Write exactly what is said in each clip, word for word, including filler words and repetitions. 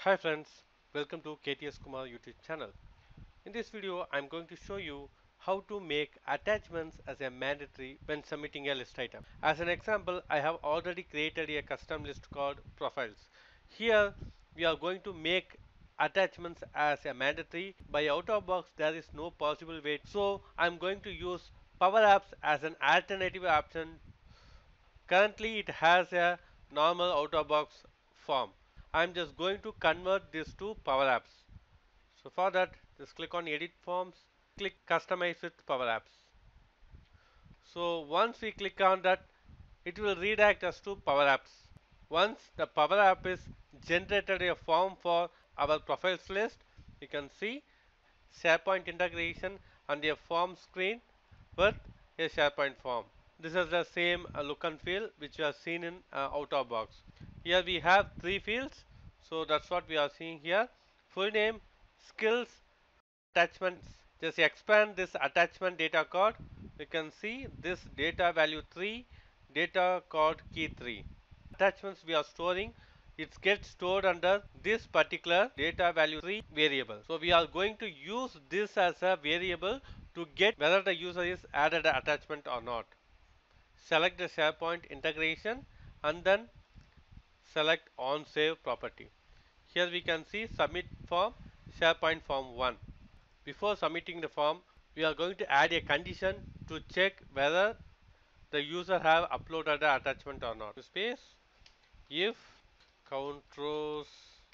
Hi friends, welcome to K T S Kumar YouTube channel. In this video, I'm going to show you how to make attachments as a mandatory when submitting a list item. As an example, I have already created a custom list called profiles. Here, we are going to make attachments as a mandatory. By out of box, there is no possible way. So, I'm going to use Power Apps as an alternative option. Currently, it has a normal out of box form. I'm just going to convert this to Power Apps. So for that, just click on Edit Forms, click Customize with Power Apps. So once we click on that, it will redirect us to Power Apps. Once the Power App is generated a form for our profiles list, you can see SharePoint integration on a form screen with a SharePoint form. This is the same uh, look and feel which we have seen in uh, out of box. Here we have three fields, so that's what we are seeing here. Full name, skills, attachments. Just expand this attachment data code. You can see this data value three, data code key three. Attachments we are storing, it gets stored under this particular data value three variable. So we are going to use this as a variable to get whether the user is added an attachment or not. Select the SharePoint integration and then select on save property. Here we can see submit form SharePoint form one. Before submitting the form, we are going to add a condition to check whether the user have uploaded the attachment or not. Space if count rows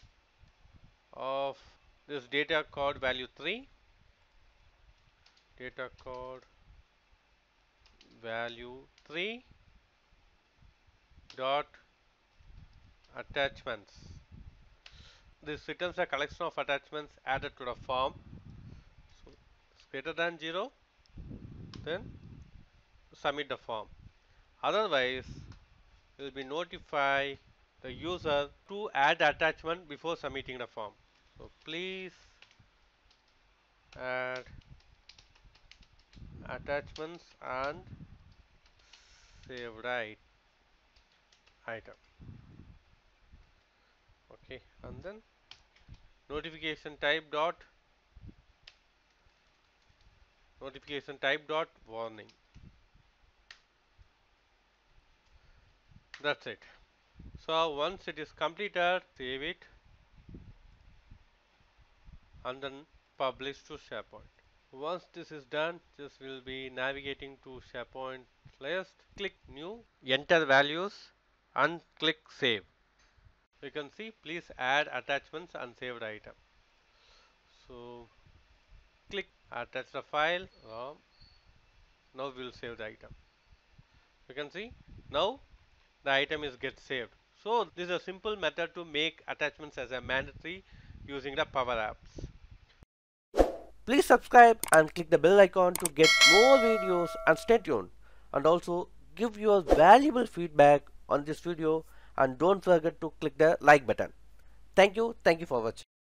of this data code value three, data code value three dot attachments. This returns a collection of attachments added to the form. So it's greater than zero, then submit the form. Otherwise, you will be notify the user to add attachment before submitting the form. So please add attachments and save right item. Okay, and then notification type dot notification type dot warning. That's it. So once it is completed, save it and then publish to SharePoint. Once this is done, just will be navigating to SharePoint list, click new, enter values and click save. You can see please add attachments and saved item. So click attach the file. Uh, now we will save the item. You can see now the item is get saved. So this is a simple method to make attachments as a mandatory using the Power Apps. Please subscribe and click the bell icon to get more videos and stay tuned. And also give your valuable feedback on this video and don't forget to click the like button. Thank you. Thank you for watching.